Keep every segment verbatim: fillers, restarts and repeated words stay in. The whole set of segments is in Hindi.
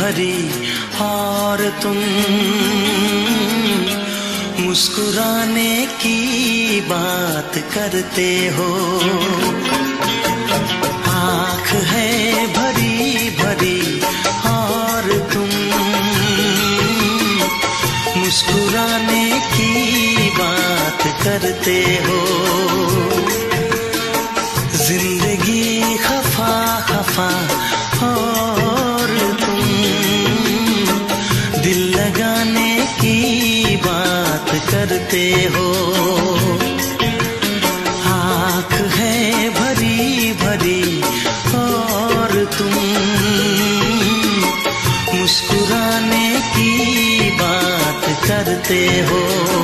भरी और तुम मुस्कुराने की बात करते हो। आँख है भरी भरी और तुम मुस्कुराने की बात करते हो। जिंदगी खफा खफा और तुम दिल लगाने की बात करते हो। आँख है भरी भरी और तुम मुस्कुराने की बात करते हो।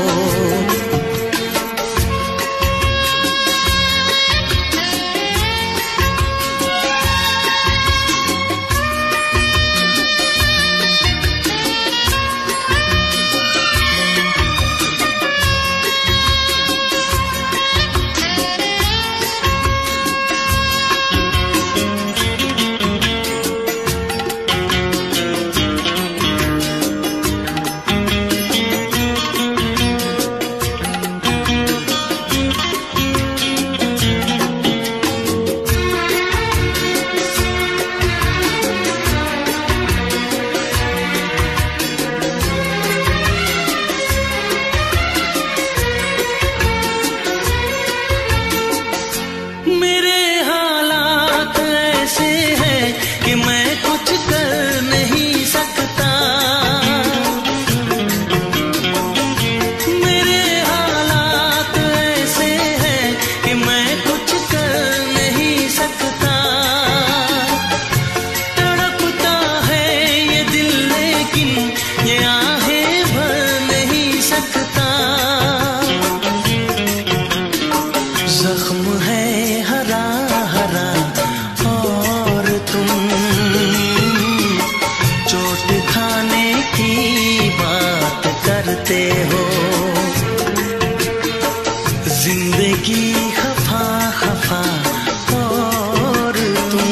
जिंदगी खफा खफा और तुम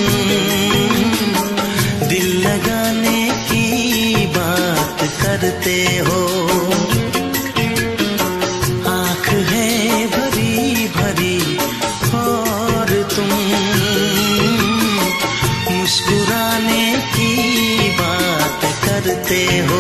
दिल लगाने की बात करते हो। आँख है भरी भरी और तुम मुस्कुराने की बात करते हो।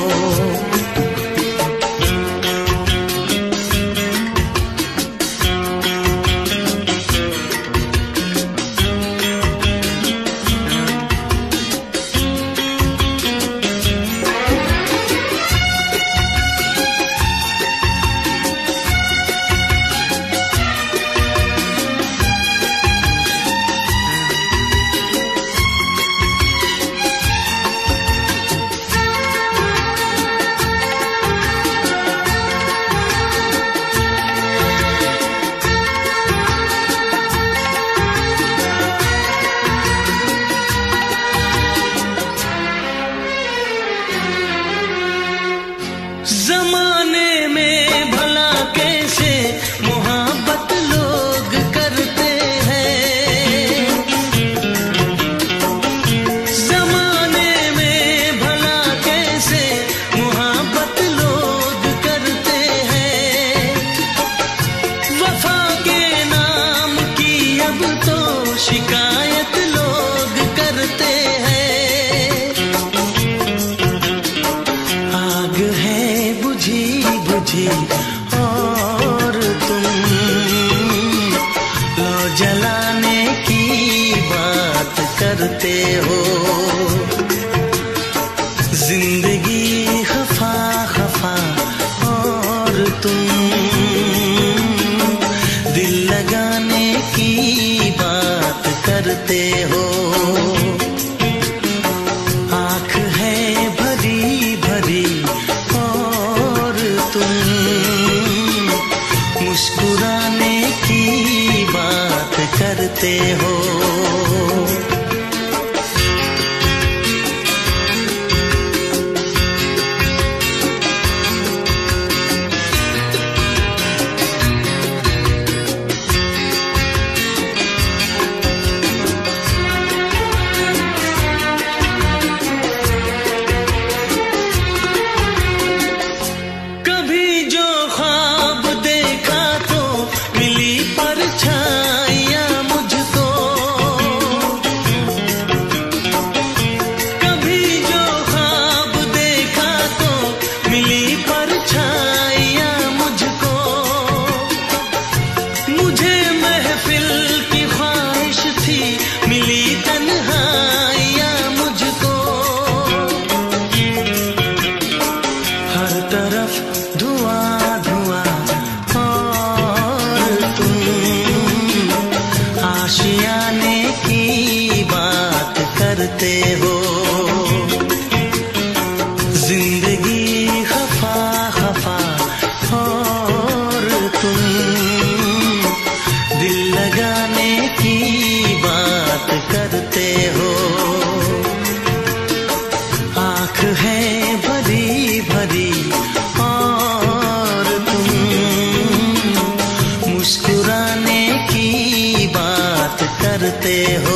जमाने में भला कैसे मोहब्बत लोग करते हैं। जमाने में भला कैसे मोहब्बत लोग करते हैं। वफा के नाम की अब तो शिकायत लोग करते हैं। आग है बुझी बुझी और तुम लो जलाने की बात करते हो। जिंदगी खफा खफा और तुम दिल लगाने की बात करते हो। आँख है भरी भरी और तुम मुस्कुराने की बात करते हो। मुस्कुराने की बात करते हो।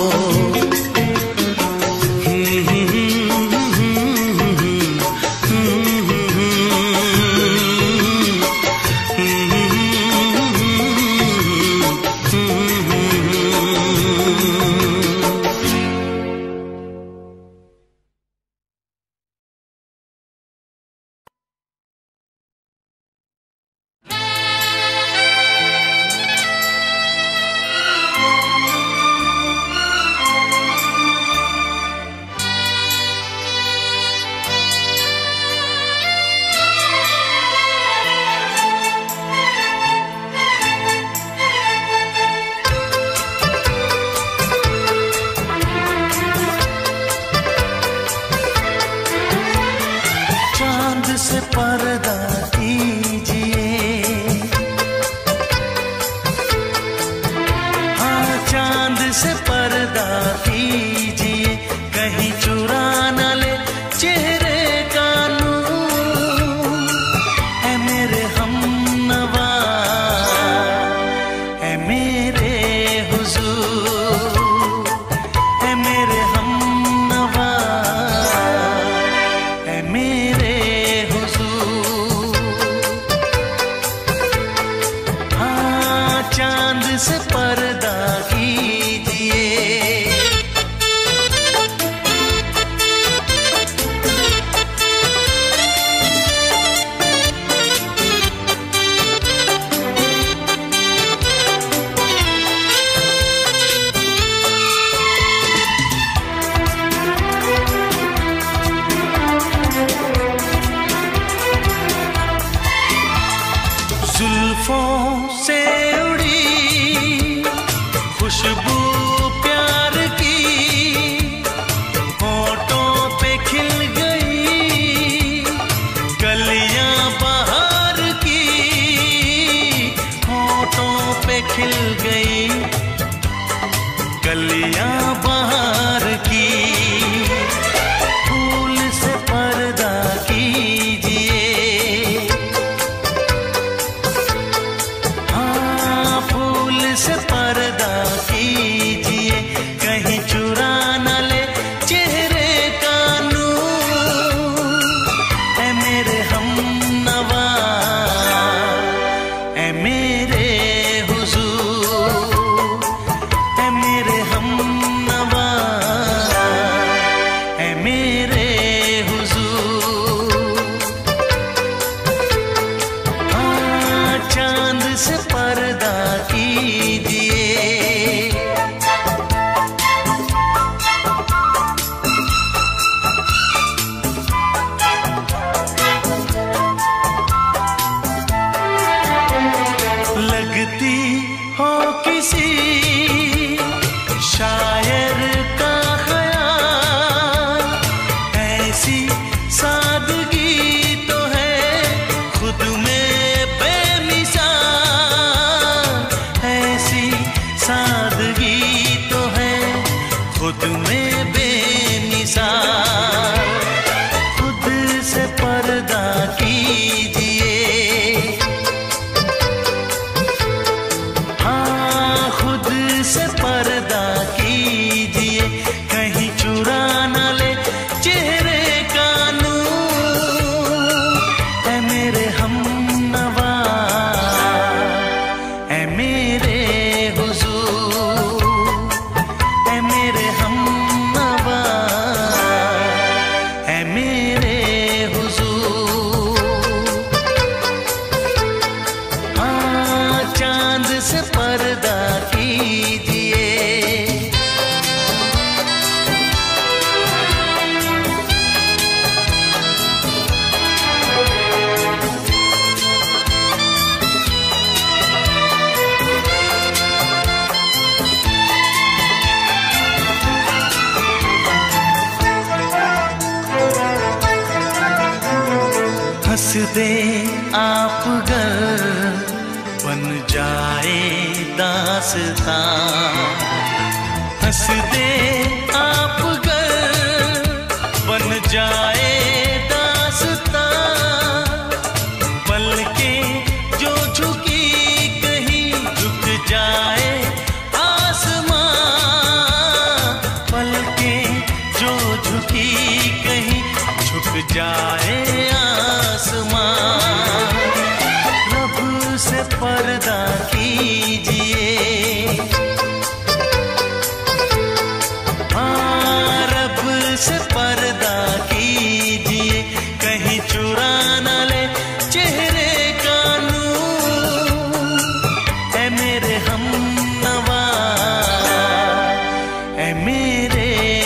से पर्दा कीजिए, हाँ चांद से पर्दा कीजिए, कहीं चुरा न ले चेहरे का नूर। है मेरे हमनवा, है मेरे हुजूर, है मेरे हमनवा, है मेरे चांद से पर्दा कीजिए। जुल्फों से खुशबू प्यार की होठों पे खिल गई, कलियां बहार की होठों पे खिल गई, कलियां बहार की। फूल से पर्दा कीजिए, हाँ फूल से पर्दा कीजिए, कहीं चुरा न ले चेहरे का नूर। है मेरे हमनवा, है मेरे हुजूर, है मेरे हमनवा, है मेरे हुजूर। हाँ चांद से पर्दा कीजिए। लगती हो किसी शायर का ख्याल, ऐसी सादगी तो है खुद में बेमिसाल, ऐसी सादगी तो है खुद में बेमिसाल। खुद से पर्दा कीजिए, से पर्दा कीजिए, कहीं चुरा न ले चेहरे का नूर। है मेरे हमनवा, है मेरे हुजूर, है मेरे हमनवा, है मेरे हुजूर। हाँ चांद से पर्दा कीजिए। हंस दे आप गर बन जाए दास्तां, हंस दे आप गर बन जाए दास्तां। पलकें जो झुकी कहीं जाए आसमां। रब से पर्दा कीजिए, हाँ रब से पर्दा कीजिए, कहीं चुरा न ले चेहरे का नूर। ऐ मेरे हमनवा, ऐ मेरे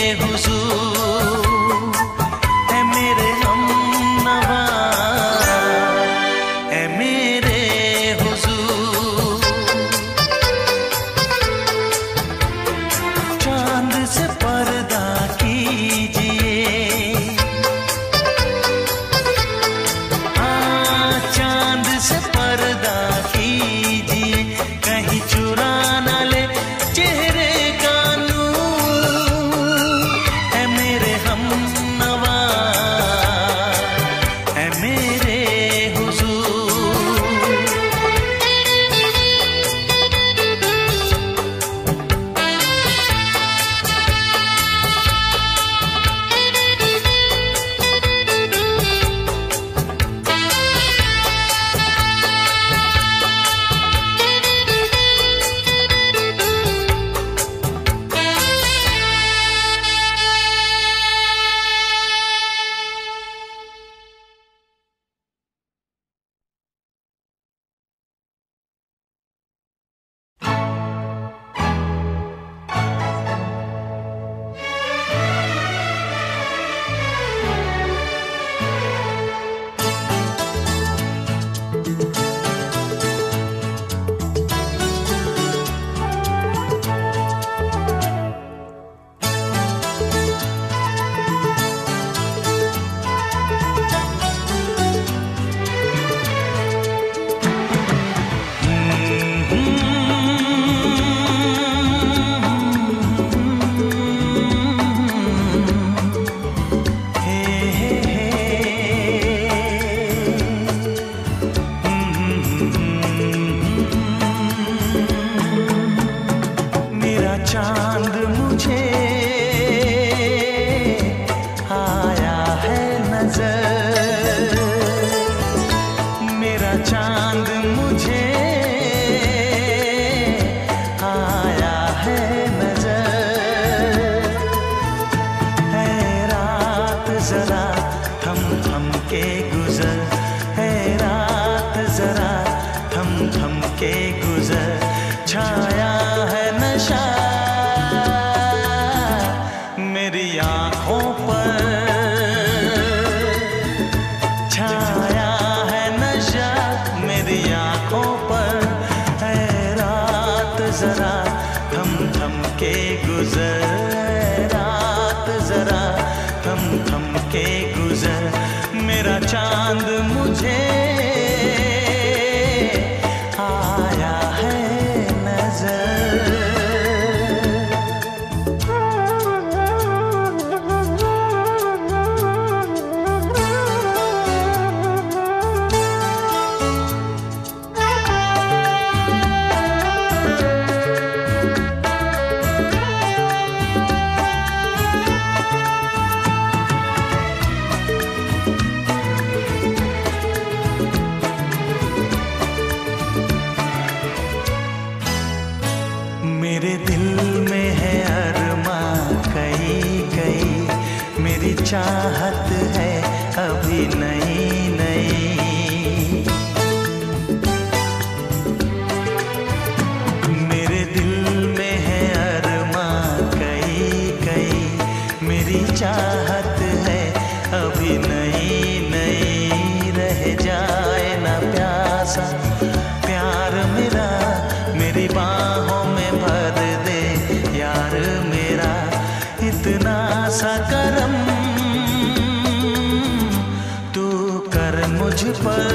हुजूर, ऐ मेरे हमनवा, ऐ मेरे हुजूर। चांद से पर्दा कीजिए, हाँ चांद से पर्दा कीजिए, कहीं चुरा न ले चेहरे का नूर। ऐ मेरे हमनवा, ऐ मेरे हुजूर। मेरा चांद मुझे आया है नजर, मेरा चांद मुझे आया है नजर। है रात जरा थम थम के गुजर, है रात जरा थम थम के गुजर। छाया है नशा मेरी आँखों पर, छाया है नशा मेरी आँखों पर। है रात जरा थम थम के गुजर, है रात जरा थम थम के गुजर। मेरा चांद मुझे आया है नजर। मेरे दिल में है अरमां कई कई, मेरी चाहत है अभी नई नई। मेरे दिल में है अरमां कई कई, मेरी चाहत है अभी नई नई। रह जाए ना प्यासा प्यार मेरा, मेरी बाहों में भर दे यार मेरा। इतना सा करम तू कर मुझ पर,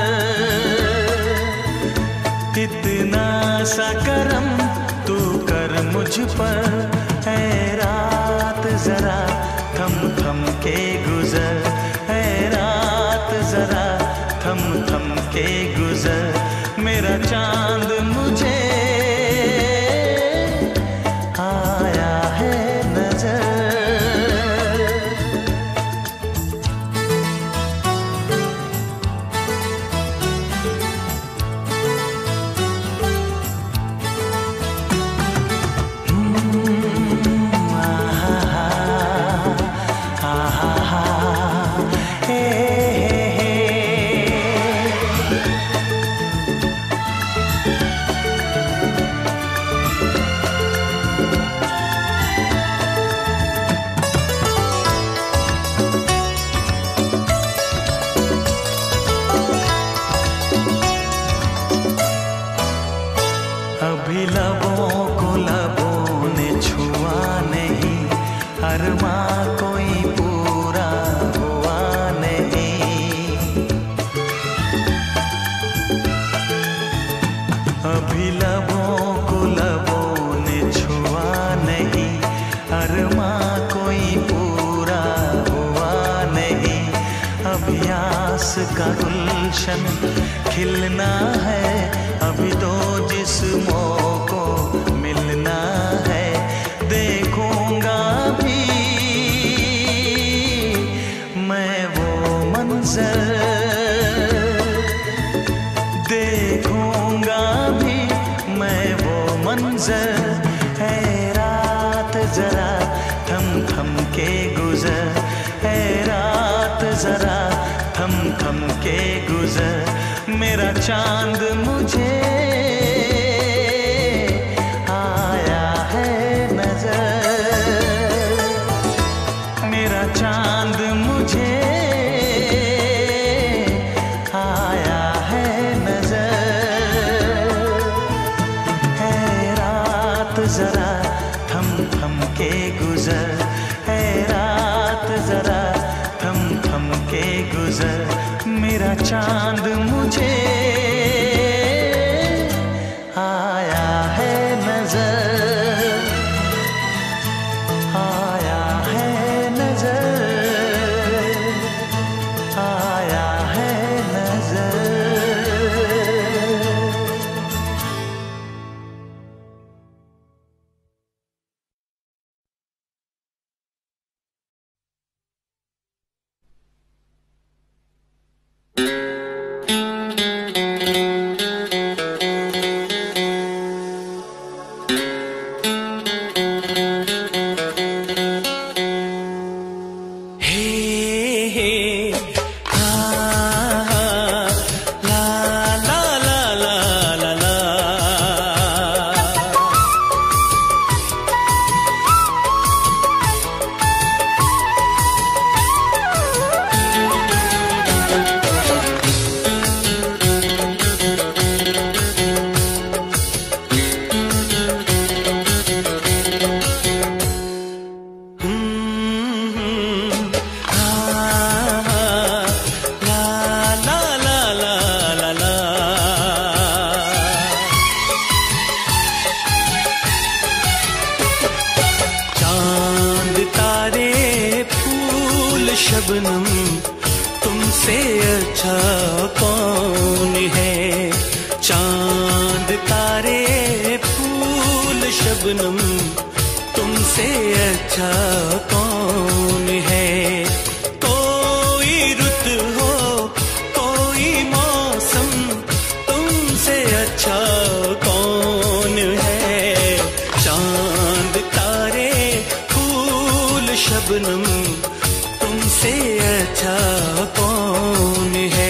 इतना सा करम तू कर मुझ पर। है रात जरा थम थम के गुजर, है रात जरा थम थम के गुजर। मेरा चांद मुझे आया है नजर। अभी लबों को लबों ने छुआ नहीं, अरमां कोई पूरा हुआ नहीं। अभी लबों को लबों ने छुआ नहीं, अरमां कोई पूरा हुआ नहीं। अभी आस का गुलशन खिलना है, अभी तो जिस्मों को मिलना है। देखूंगा भी मैं वो मंजर, देखूंगा भी मैं वो मंजर। है रात जरा थम थम के गुजर, है रात जरा थम थम के गुजर। मेरा चांद मुझे आया है नजर, मेरा चांद मुझे आया है नजर। है रात जरा थम थम के गुजर, है रात जरा थम थम के गुजर। मेरा चांद मुझे आया है नजर, आया है नजर, आया है नजर। शबनम तुमसे अच्छा कौन है, चांद तारे फूल शबनम तुमसे अच्छा कौन है। कोई रुत हो कोई मौसम तुमसे अच्छा कौन है। चांद तारे फूल शबनम तुमसे अच्छा कौन है।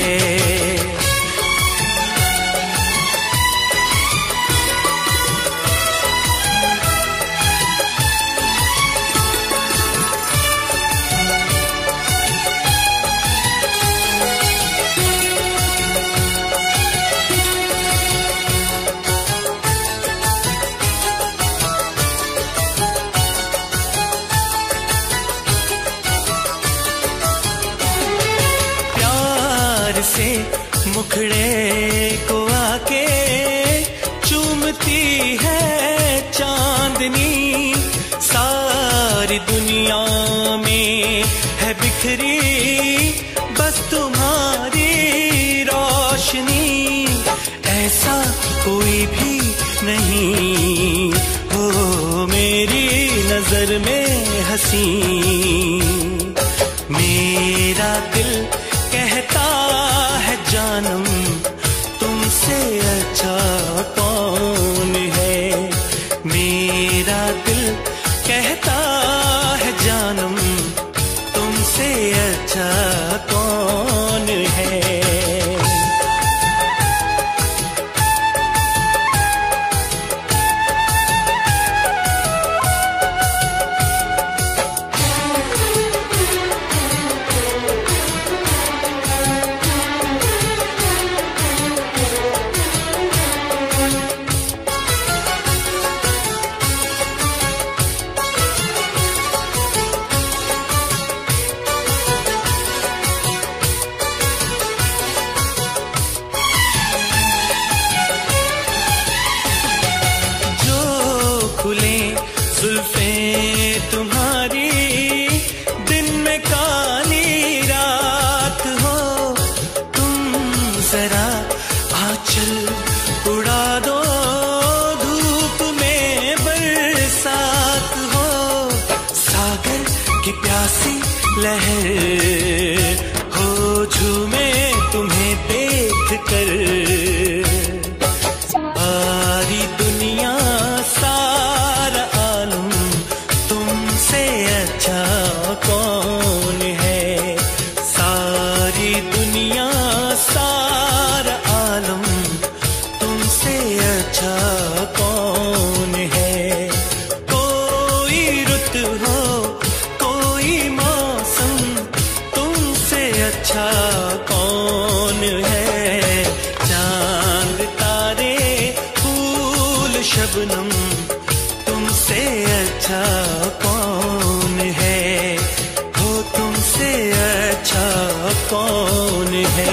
से मुखड़े को आके चूमती है चांदनी, सारी दुनिया में है बिखरी बस तुम्हारी रोशनी। ऐसा कोई भी नहीं हो मेरी नजर में हंसी। मेरा दिल कहता है जानम तुमसे अच्छा कौन है। मेरा दिल कहता है जानम तुमसे अच्छा कौन है। प्यासी लहर हो झूमे तुम्हें देख कर। सारी दुनिया सारा आलम तुमसे अच्छा कौन है। सारी दुनिया सारा आलम तुमसे अच्छा कौन है। कोई रुत हो कोई मौसम तुमसे अच्छा कौन है। चांद तारे फूल शबनम तुमसे अच्छा कौन है। हो तुमसे अच्छा कौन है।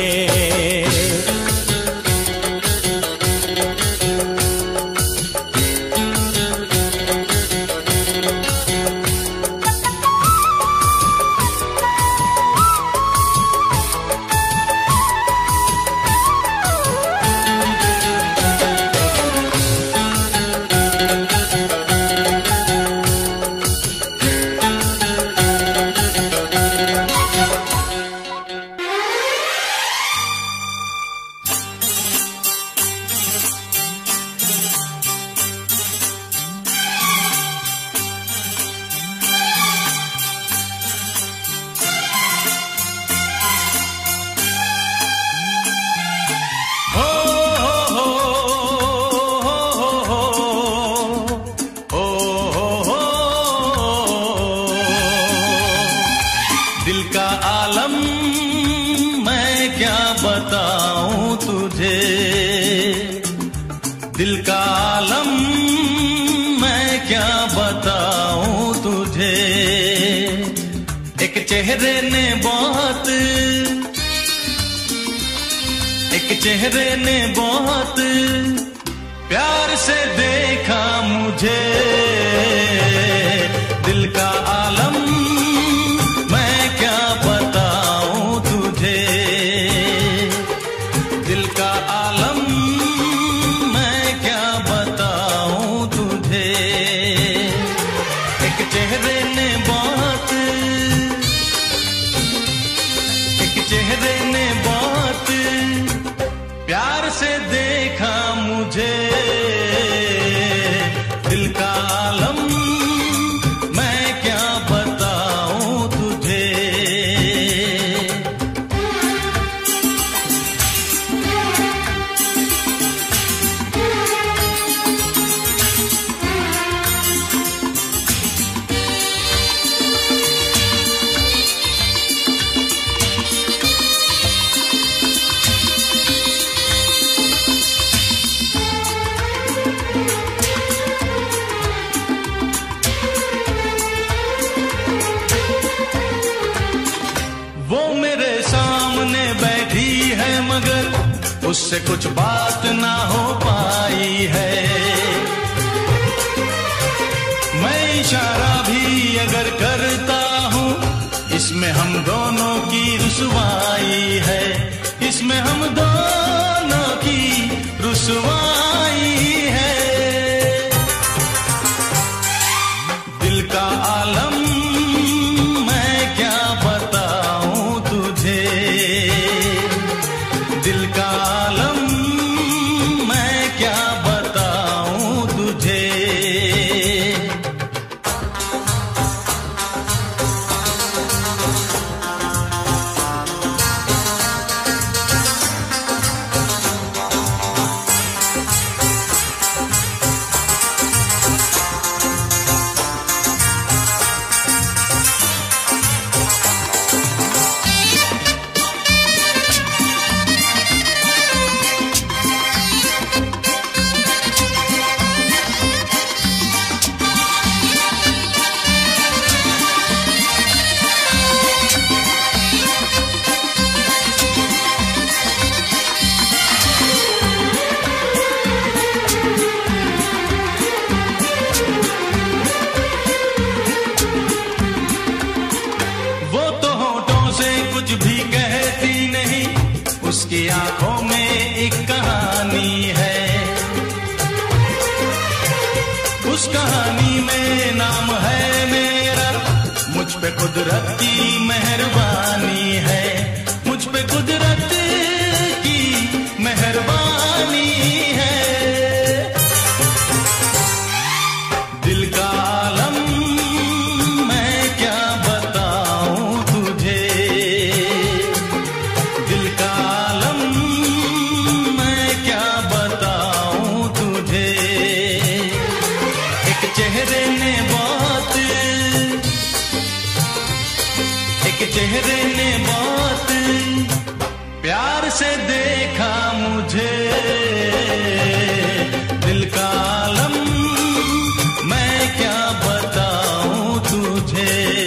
दिल का आलम मैं क्या बताऊं तुझे। दिल का आलम मैं क्या बताऊं तुझे। एक चेहरे ने बहुत एक चेहरे ने बहुत प्यार से देखा मुझे। दिल का आलम मैं क्या बताऊं तुझे। दिल का आलम मैं क्या बताऊं तुझे। एक चेहरे ने बहुत एक चेहरे ने बहुत प्यार से देखा मुझे। दिल का आलम मैं क्या बताऊं तुझे। वो मेरे सामने बैठी है मगर उससे कुछ बात ना हो पाई है। मैं इशारा भी अगर करता हूँ इसमें हम दोनों की रुसवाई है। इसमें हम दोनों की रुसवाई है। दिल का आलम मैं क्या बताऊं तुझे। दिल का आलम मैं क्या बताऊं तुझे। उसकी आंखों में एक कहानी है। उस कहानी में नाम है मेरा, मुझ पे कुदरत की मेहरबानी है, मुझ पे कुदरत की मेहरबानी है। दिल का आलम मैं क्या बताऊं तुझे, दिल का आलम मैं क्या बताऊं तुझे। एक चेहरे ने बहुत, एक चेहरे ने बहुत प्यार से देखा मुझे। दिल का आलम मैं क्या बताऊं तुझे।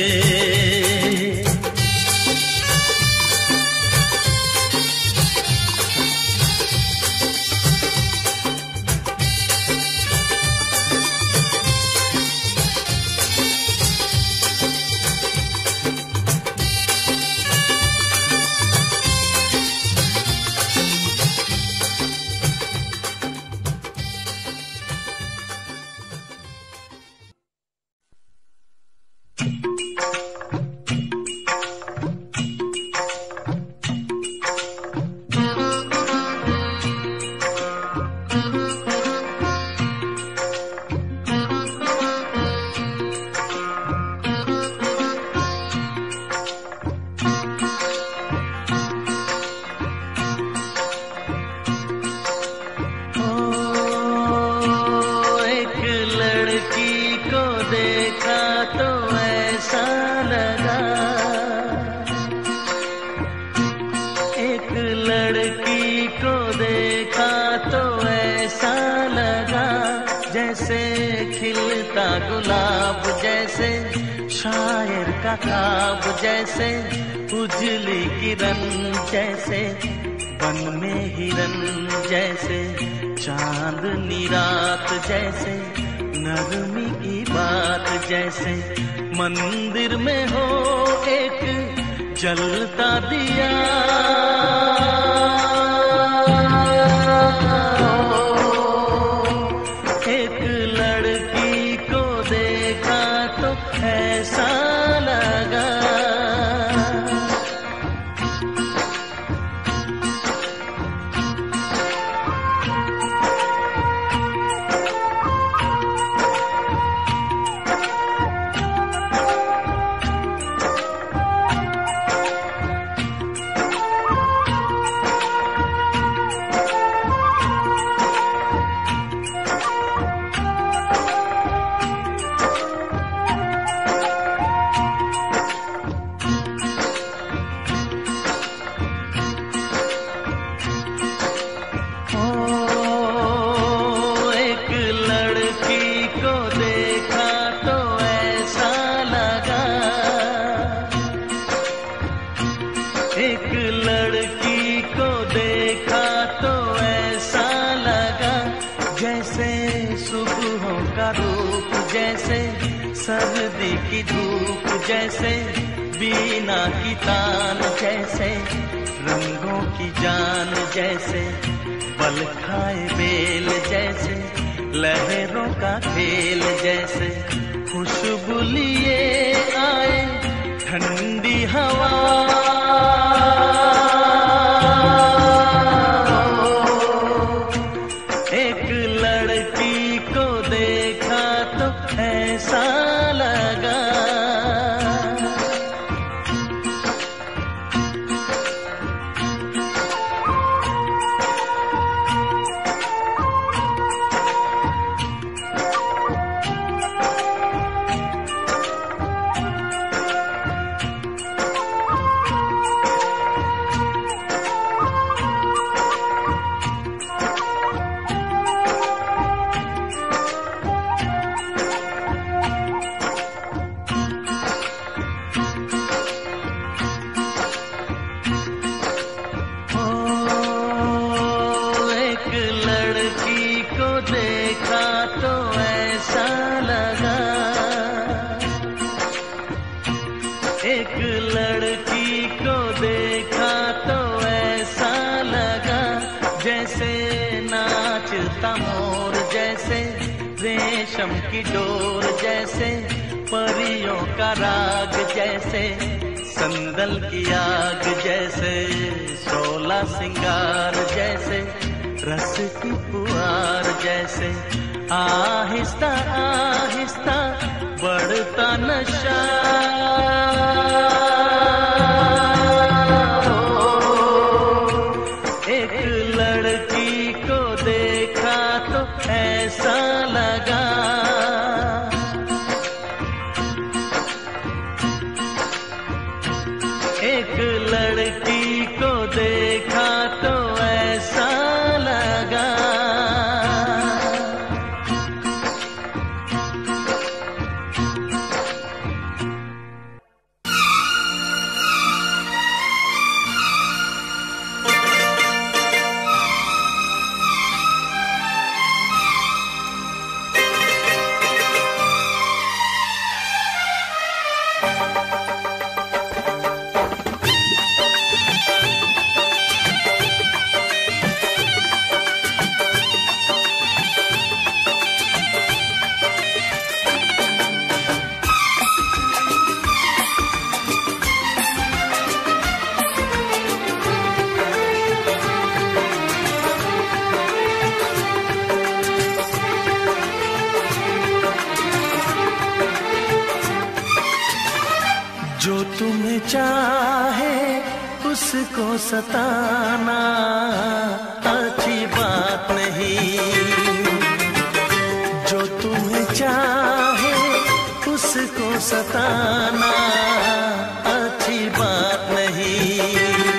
गुलाब जैसे शायर का ख्वाब जैसे उजली किरण जैसे बन में हिरन जैसे चांदनी रात जैसे नरमी की बात जैसे मंदिर में हो एक जलता दिया। एक लड़की को देखा तो ऐसा लगा सर्दी की धूप जैसे बीना की तान जैसे रंगों की जान जैसे बल खाए बेल जैसे लहरों का खेल जैसे खुशबू लिए आए ठंडी हवा। एक लड़की को देखा तो ऐसा लगा एक लड़की को देखा तो ऐसा लगा जैसे नाचता मोर जैसे रेशम की डोर जैसे परियों का राग जैसे, संदल की आग जैसे, सोला सिंगार जैसे, रस की पुआर जैसे, आहिस्ता आहिस्ता बढ़ता नशा। एक लड़की को देखा तो ऐसा लगा, एक लड़की को देखा तो ऐसा लगा। जो तुम्हें चाहे उसको सताना अच्छी बात नहीं, जो तुम्हें चाहे उसको सताना अच्छी बात नहीं।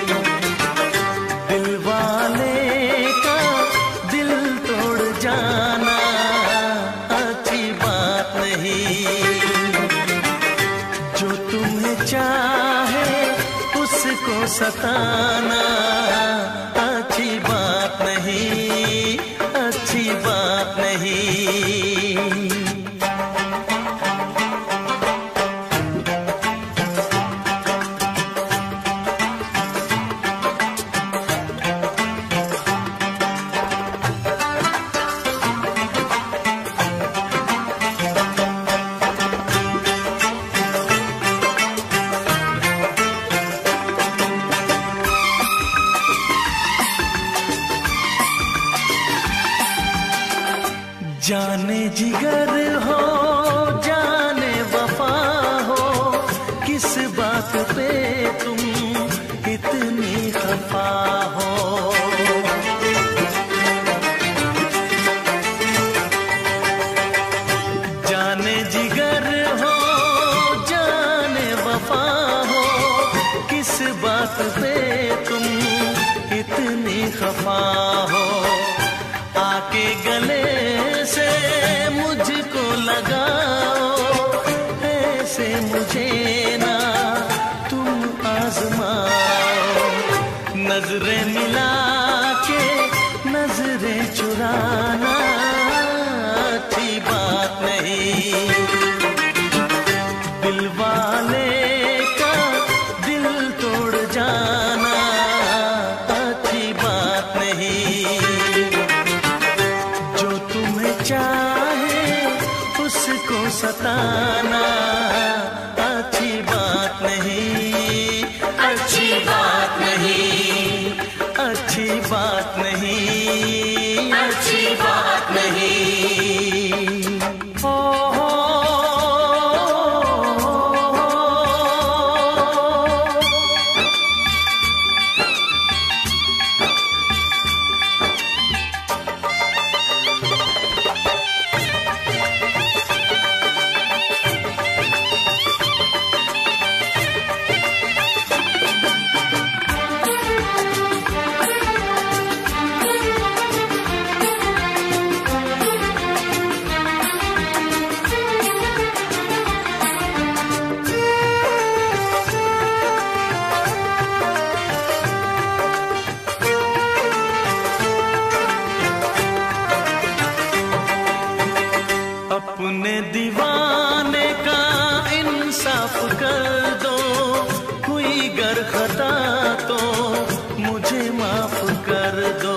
दिल वाले का दिल तोड़ जाना अच्छी बात नहीं, जो तुम्हें चाहे उसको सताना अच्छी बात नहीं, अच्छी बात नहीं। जाने जिगर हो जाने वफा हो, किस बात पे तुम इतनी खफा हो। जाने जिगर हो जाने वफा हो, किस बात पे तुम इतनी खफा हो। आके गले से मुझको लगाओ, ऐसे मुझे ना तुम आजमाओ। नजरें मिला के नजरें चुराना अच्छी बात नहीं, दिल वाले का दिल तोड़ जाना अच्छी बात नहीं। चाहे उसको सताना अच्छी बात नहीं, अच्छी बात नहीं, अच्छी बात नहीं, अच्छी बात नहीं। ओ हो अपने दीवाने का इंसाफ कर दो, हुई गर खता तो मुझे माफ कर दो।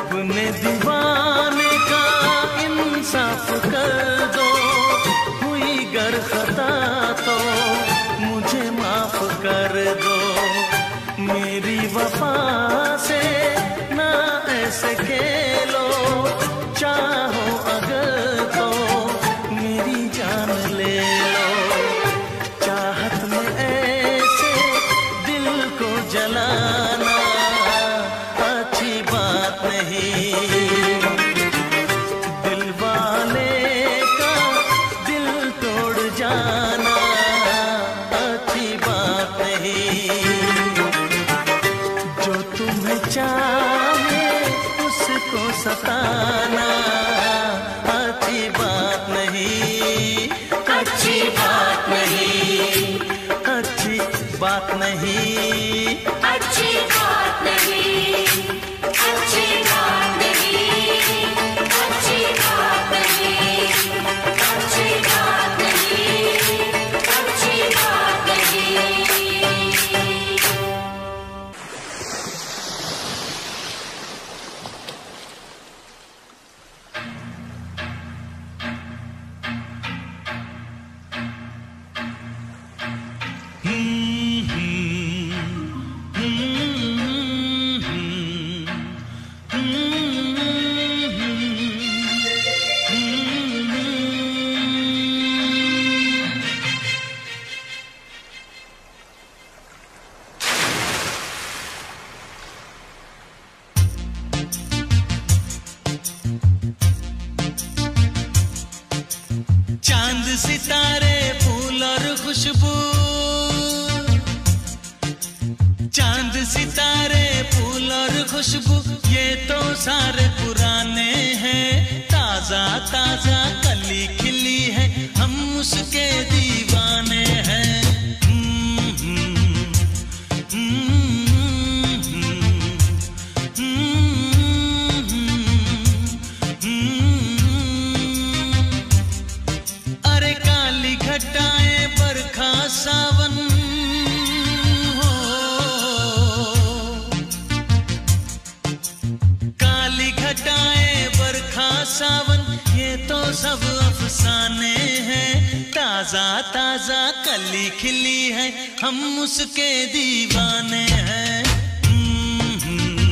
अपने दीवाने का इंसाफ कर दो, हुई गर खता तो मुझे माफ कर दो। मेरी वफा से ना ऐसे खेलो, चाहो अगर तो मेरी जान ले लो। चाहत में ऐसे दिल को जलाना अच्छी बात नहीं। दिल वाले का दिल तोड़ जाना अच्छी बात नहीं। जो तुम्हें चाहे उसको सताना अच्छी बात नहीं। अच्छी बात नहीं। अच्छी बात नहीं। अच्छी बात नहीं। अच्छी बात नहीं। अच्छी बात नहीं। अच्छी बात नहीं। अच्छी बात नहीं। चांद सितारे फूल और खुशबू, चांद सितारे फूल और खुशबू ये तो सारे पुराने हैं। ताजा ताजा कली खिली है, हम उसके दीवाने हैं। हम्म, हम्म, हम्म, हम्म। अरे काली घटाएं बरखा सावन हो, काली घटाएं बरखा सावन ये तो सब अफसाने हैं। ताजा ताजा कली खिली है, हम उसके दीवाने हैं। हम्म, हम्म,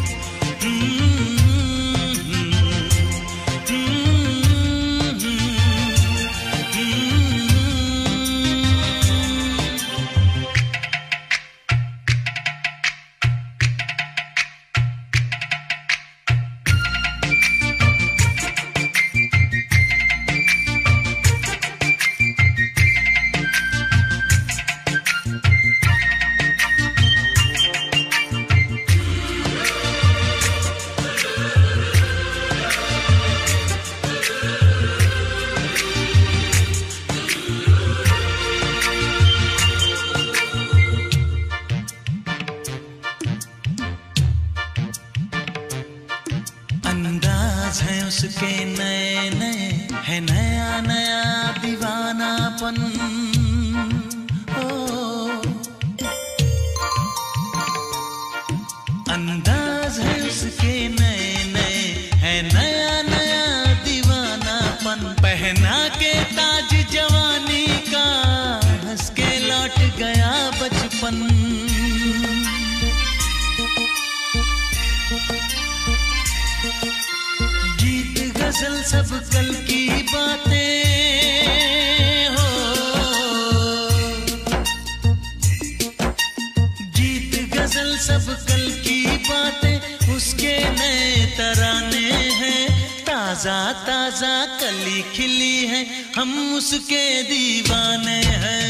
अंदाज है उसके नए नए, है नया नया दीवानापन। ओ अंदाज है उसके नए नए, है नया नया दीवानापन। पहना के ताज जवानी का, हंस के लौट गया बचपन। गीत गजल सब कल की बातें हो, गीत गजल सब कल की बातें उसके नए तराने हैं। ताजा ताजा कली खिली है, हम उसके दीवाने हैं।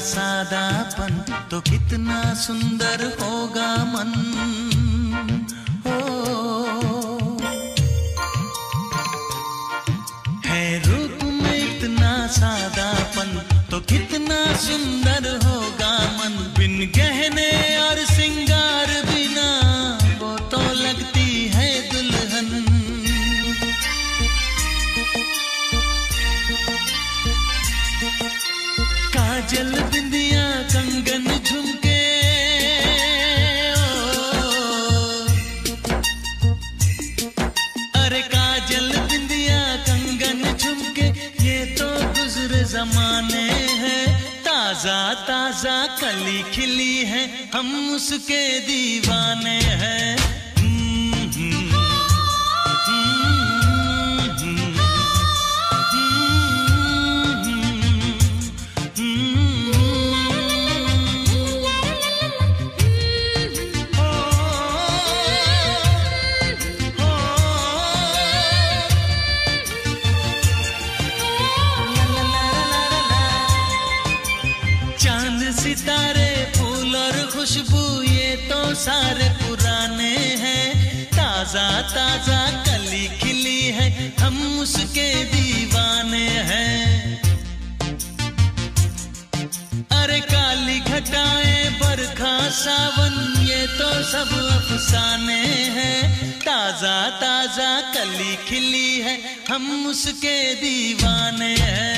सादापन तो कितना सुंदर होगा मन। हो है रूप में इतना सादापन तो कितना सुंदर होगा मन। बिन गहने और सिंगार बिना वो तो लगती है दुल्हन। काजल बिंदिया कंगन झुमके अरे काजल बिंदिया कंगन झुमके ये तो गुजरे जमाने हैं। ताजा ताजा कली खिली है हम उसके दीवाने हैं। सितारे फूल और खुशबू ये तो सारे पुराने हैं। ताजा ताजा कली खिली है हम उसके दीवाने हैं। अरे काली घटाएं बरखा सावन ये तो सब अफसाने हैं। ताजा ताजा कली खिली है हम उसके दीवाने हैं।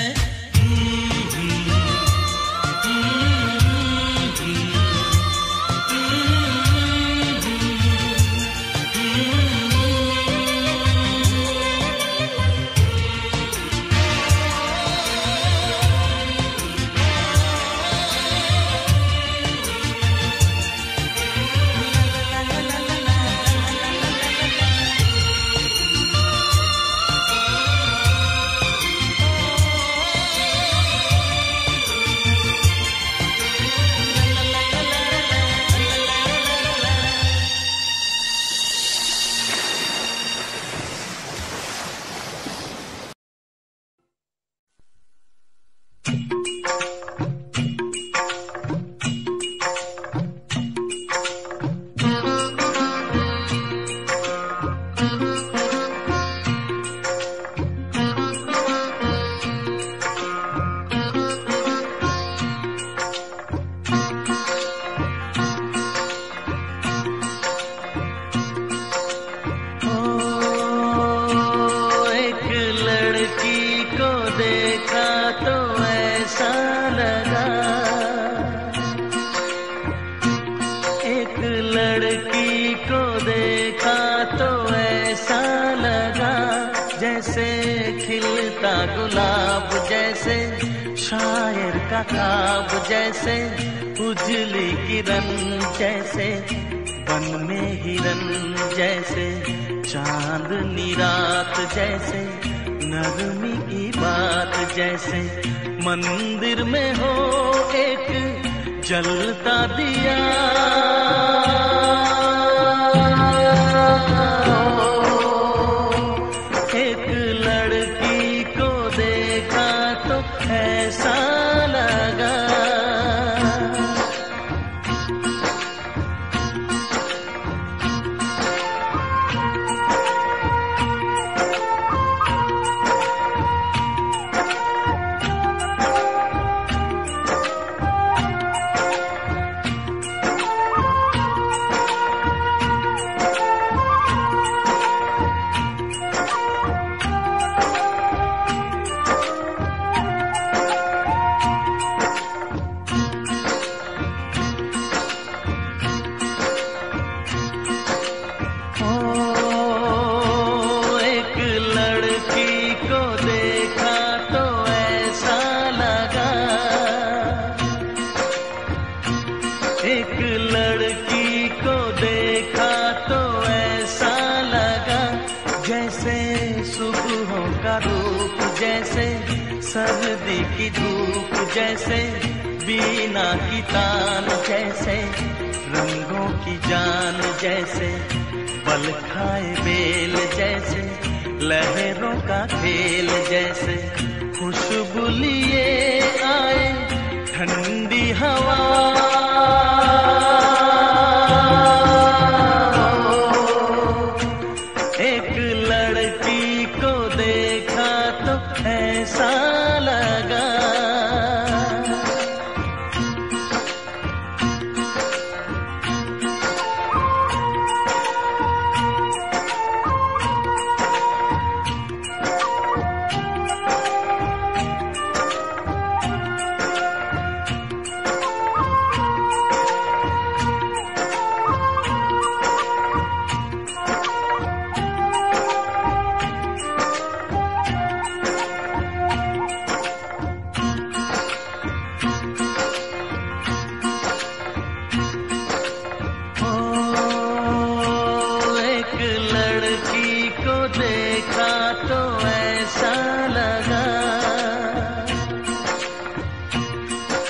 गुलाब जैसे शायर का ख्वाब जैसे उजली किरण जैसे बन में हिरन जैसे चांदनी रात जैसे नरमी की बात जैसे मंदिर में हो एक जलता दिया। एक लड़की को देखा तो ऐसा लगा सर्दी की धूप जैसे बीना की तान जैसे रंगों की जान जैसे बल खाए बेल जैसे लहरों का खेल जैसे खुशबू लिए आए ठंडी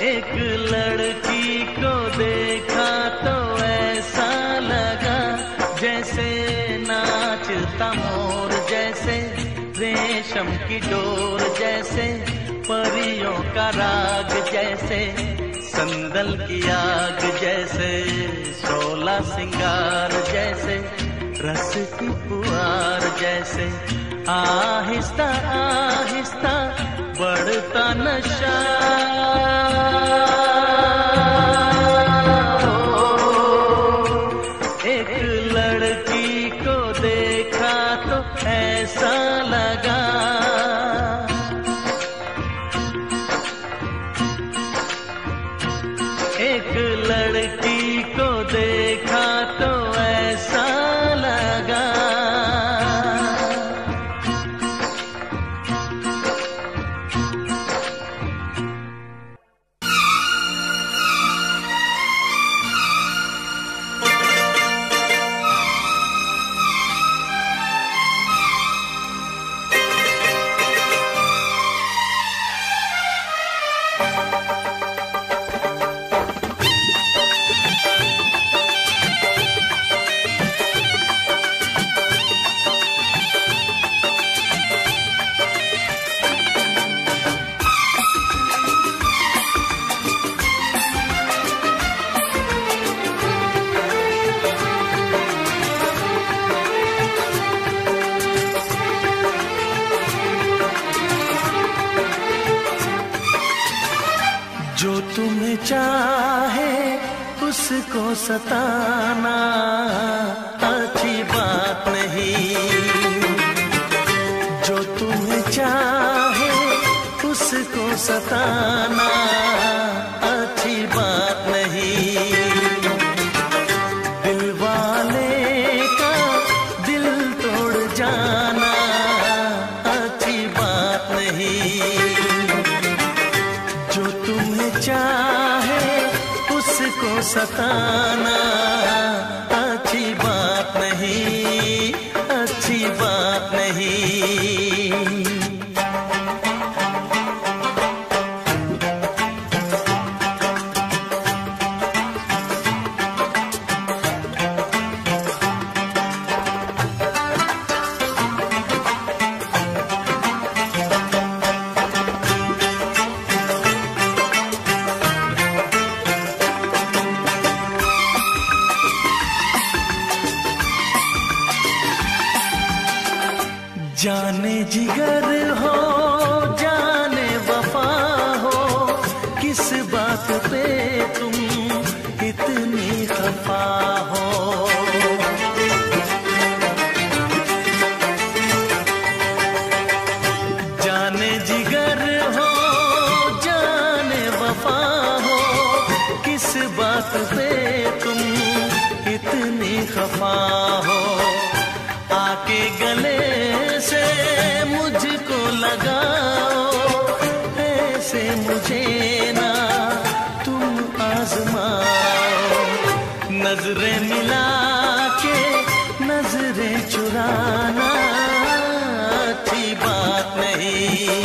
एक लड़की को देखा तो ऐसा लगा जैसे नाचता मोर, जैसे रेशम की डोर, जैसे परियों का राग, जैसे संदल की आग, जैसे शोला सिंगार, जैसे रस की पुआर, जैसे आहिस्ता आहिस्ता बढ़ता नशा। एक लड़की को देखा तो ऐसा लगा, एक लड़की को देखा तो ऐसा लगा। जो तुम्हें चाहे उसको सताना अच्छी बात नहीं, जो तुम्हें चाहे उसको सताना अच्छी बात नहीं। दिल वाले का दिल तोड़ जाना अच्छी बात नहीं, जो तुम्हें चाहे उसको सताना अच्छी बात नहीं, अच्छी बात नहीं। जाने जिगर हो जाने वफा हो, किस बात पे तुम इतनी खफा हो। जाने जिगर हो जाने वफा हो, किस बात पे तुम इतनी खफा हो। आके गले से मुझको लगाओ, ऐसे मुझे ना तुम आजमाओ। नजरें मिला के नजरें चुराना अच्छी बात नहीं,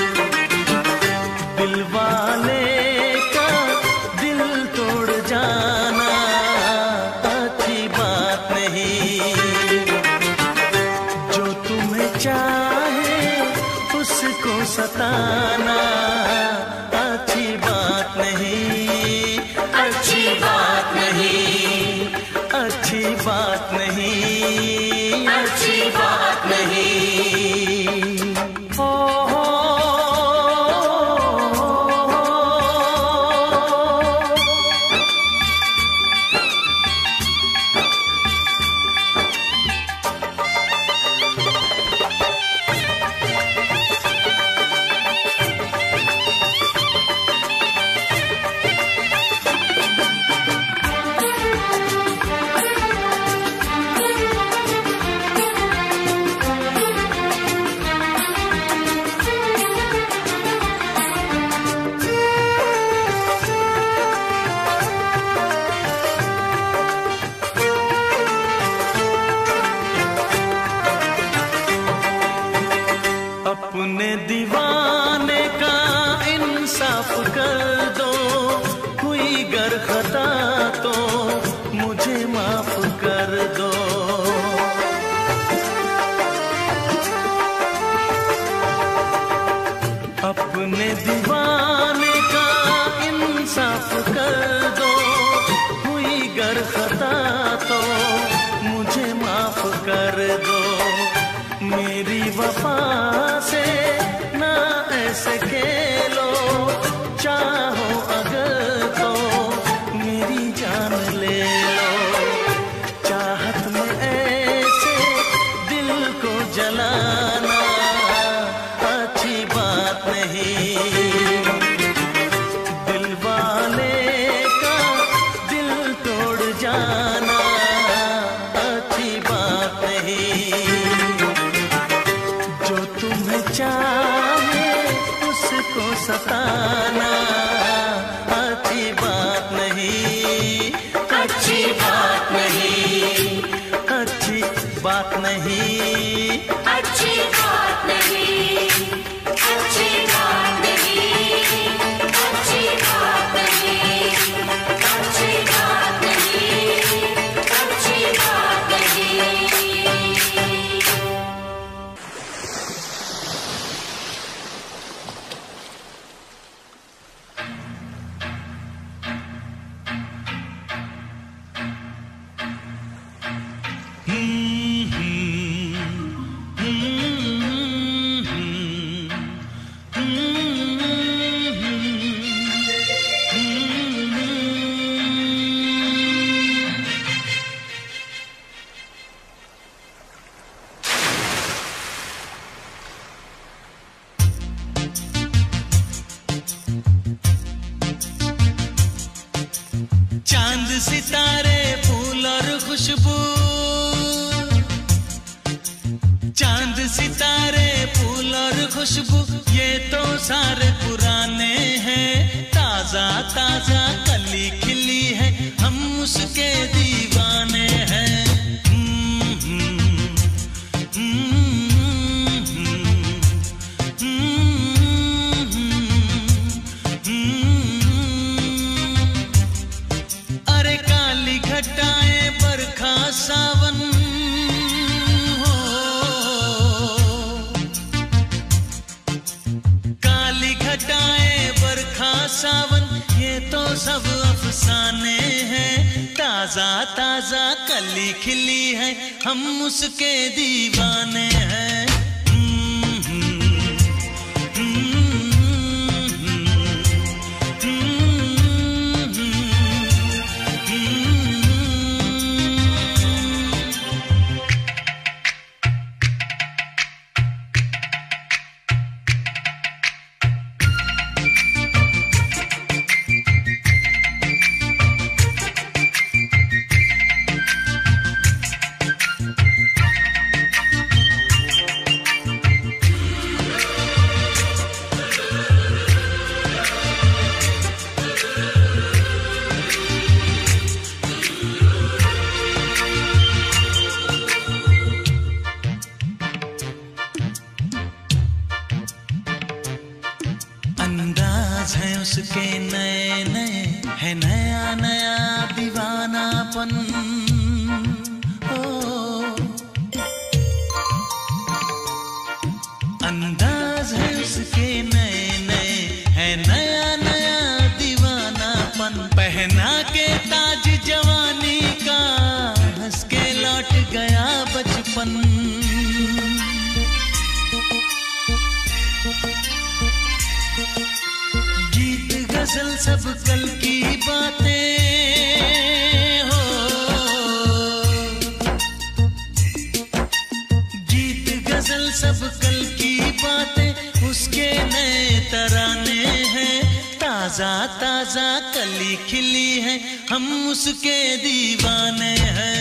दिल वाले का दिल तोड़ जाना अच्छी बात नहीं। चाहे उसको सताना अच्छी बात नहीं, अच्छी बात नहीं, माफ कर दो, हुई गर खता तो मुझे माफ कर दो। मेरी वफा से ना ऐसे खेलो, चाहो अगर तो मेरी जान ले लो। चाहत में ऐसे दिल को जलाना अच्छी बात नहीं। दिल वाले का दिल तोड़ जाना अच्छी बात नहीं। जो तुम्हें चाहे उसको सताना अच्छी बात नहीं। अच्छी बात नहीं, अच्छी बात नहीं। अच्छी बात नहीं, अच्छी बात नहीं, अच्छी बात नहीं, अच्छी बात नहीं, अच्छी बात नहीं। चांद सितारे फूल और खुशबू, चांद सितारे फूल और खुशबू ये तो सारे पुराने हैं। ताजा ताजा कली खिली है, हम उसके दीवाने हैं। हम्म, हम्म, हम्म, हम्म, हम्म। अरे काली घटाएं बरखा सावन हो, काली घटाएं बरखा सावन ये तो सब अफसाने हैं। ताजा ताजा कली खिली है, हम उसके दीवाने हैं। हम्म, हम्म, हम्म, हम्म, हम्म। अंदाज है उसके नए नए, है नया नया दीवानापन। ओ अंदाज है उसके नए नए, है नया नया दीवानापन। पहना के ताज जवानी का, हंस के लौट गया बचपन। गीत गजल सब कल की बातें हो, गीत गजल सब कल की बातें उसके नए तराने हैं। ताजा ताजा कली खिली है, हम उसके दीवाने हैं।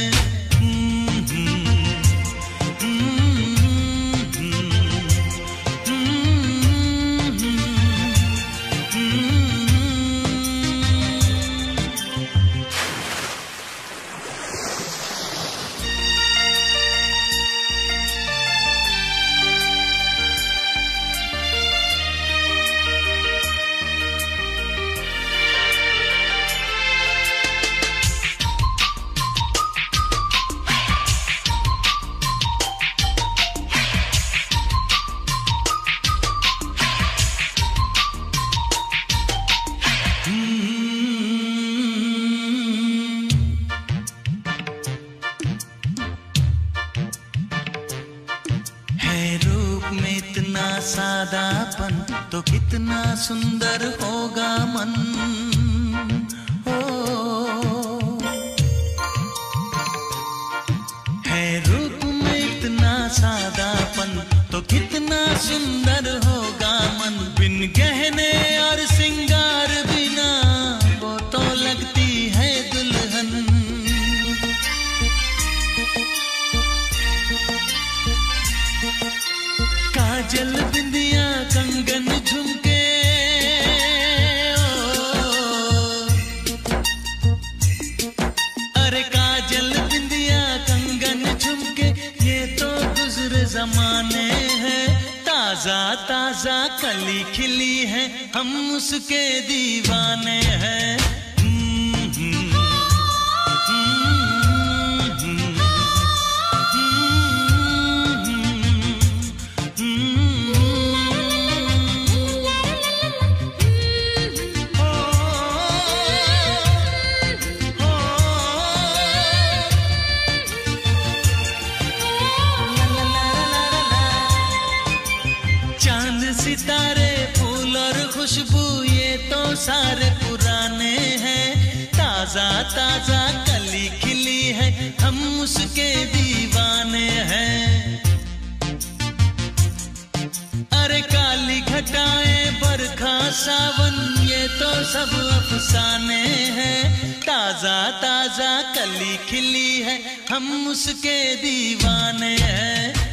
कितना सुंदर होगा मन, ओ है रूप में इतना सादापन तो कितना सुंदर होगा मन। बिन गहने और सिंगार बिना वो तो लगती है दुल्हन। काजल बिंदिया कंगन झुमके, अरे काजल बिंदिया कंगन झुमके ये तो गुजरे जमाने हैं। ताजा ताजा कली खिली है हम उसके दीवाने हैं। सितारे फूल और खुशबू ये तो सारे पुराने हैं। ताजा ताजा कली खिली है हम उसके दीवाने हैं। अरे काली घटाएं बरखा सावन ये तो सब अफसाने हैं। ताजा ताजा कली खिली है हम उसके दीवाने हैं।